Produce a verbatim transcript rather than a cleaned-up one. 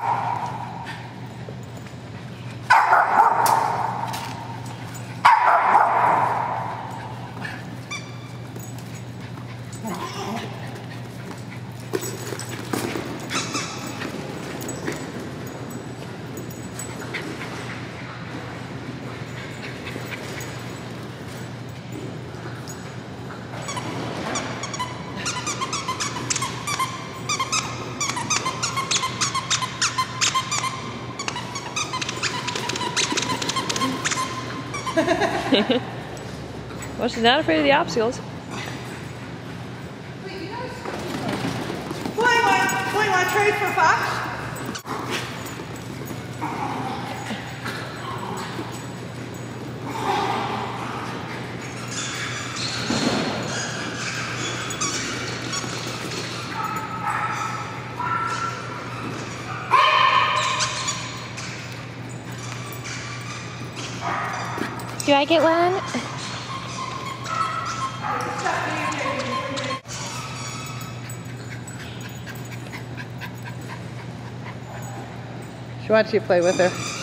Well, she's not afraid of the obstacles. Wait, you guys... Boy, want, boy, want to trade for Fox? Do I get one? She wants you to play with her.